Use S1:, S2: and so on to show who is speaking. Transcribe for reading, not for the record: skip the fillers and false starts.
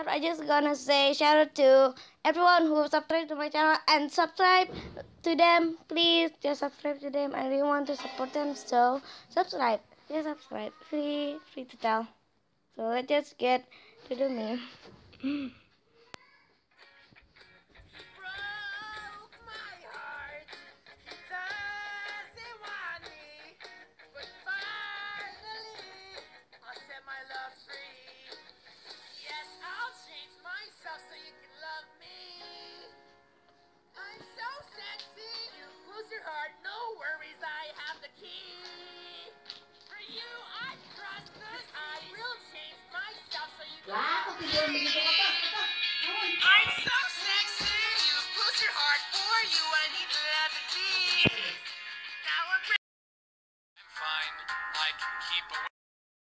S1: I just gonna say shout out to everyone who subscribed to my channel and subscribe to them. Please just subscribe to them. I really want to support them, so subscribe. Just subscribe. Free to tell. So let's just get to the meme.